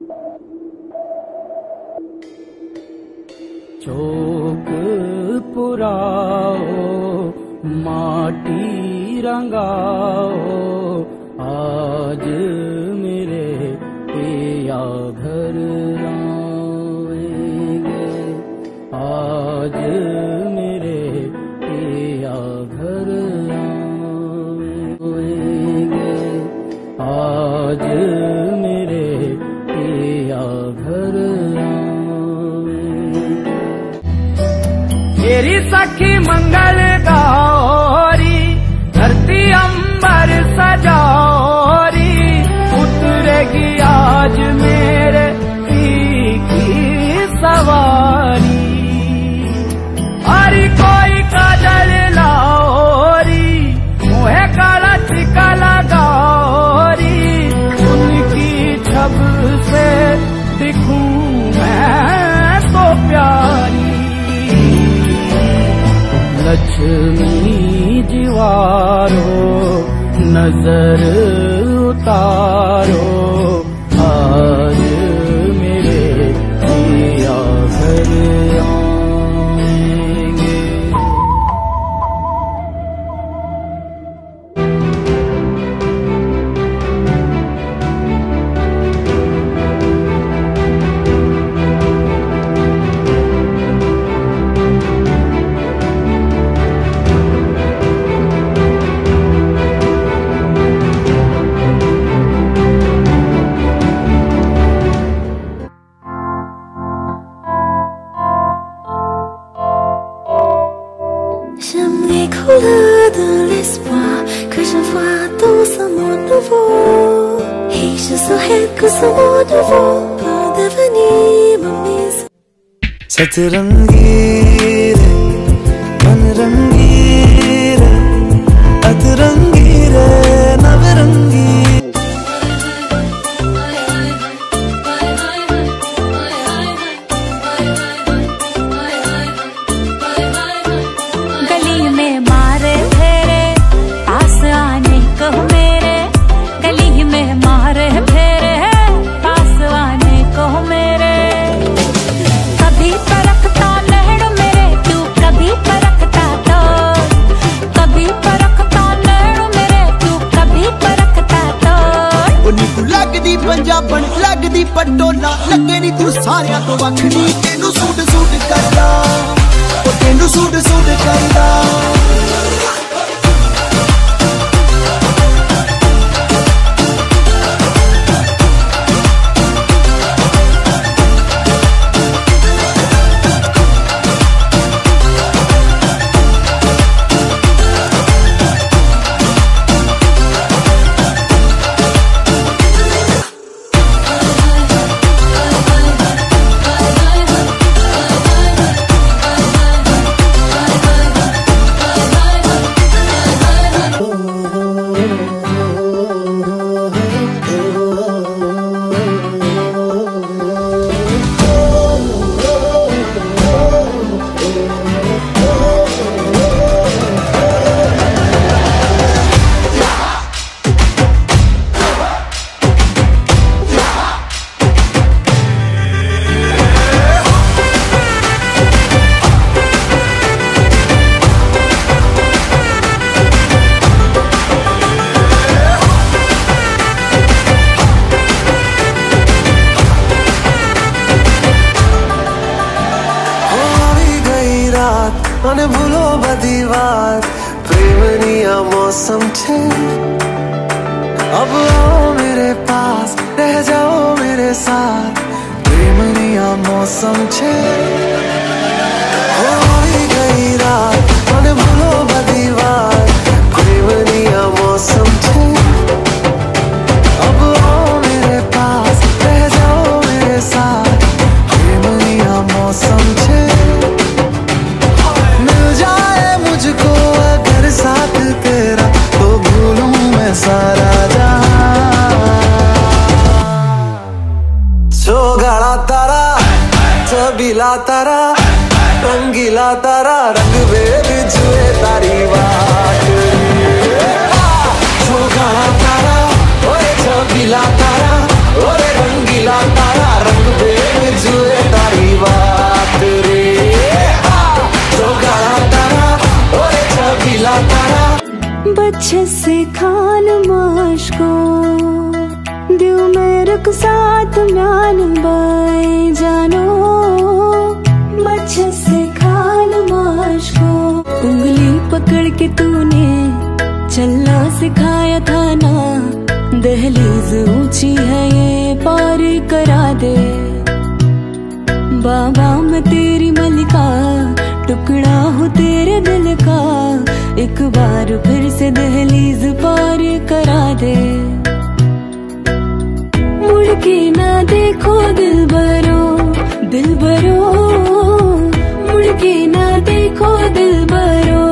चौक पुराओ माटी रंगाओ, आज मेरे पिया घर आएंगे, आज मेरे पिया घर आएंगे, आज मेरे पिया घर आएंगे। मेरी सखी मंगल गौरी धरती अंबर सजौरी, उतरेगी आज मेरे पी की सवारी। अरे कोई काजल लाओरी मुहे काला टिका लगाओरी, उनकी छब से दिखूं मैं तो प्यारी। लक्ष्मी जीवारो नजर उतारो, आज मेरे पिया घर आएंगे। J'aime les couleurs de l'espoir que je vois dans ce monde nouveau, et je souhaite que ce monde nouveau peut devenir ma maison. सतरंगी रे मनरंगी रे अतरंगी रे नवरंगी। पंजाबन लगदी पटोला लगे नी तू सारिया तो वखरी, तेनू सूट सूट करदा ओ तेनू सूट सूट करदा। મને ભૂલો બધી વાત પ્રેમની આ મૌસમ છે। अब आओ मेरे पास रह जाओ मेरे साथ, प्रेमनी आ मौसम छे। होई गई रात મને ભૂલો બધી વાત પ્રેમની આ मौसम छे। अब आओ मेरे पास रह जाओ मेरे साथ, प्रेमनी आ मौसम छे। मुझको अगर साथ तेरा तो भूलूं मैं सारा जहां। सोगाड़ा तारा छबीला तारा रंगीला तारा रंग वेद जुए तारी बात। सोगाड़ा तारा ओरे छबीला तारा ओरे रंगीला तारा अच्छे से खान माश को दियो मेरे को साथ म्यान बाई जानो अच्छे से खान माश को। उंगली पकड़ के तूने चलना सिखाया था ना, दहलीज ऊंची है ये पार करा दे। बाबा मैं तेरी मलिका, टुकड़ा हूँ तेरे दिल का, एक बार फिर से दहलीज पार करा दे। मुड़ के ना देखो दिल भरो, दिल भरो, मुड़ के ना देखो दिल भरो।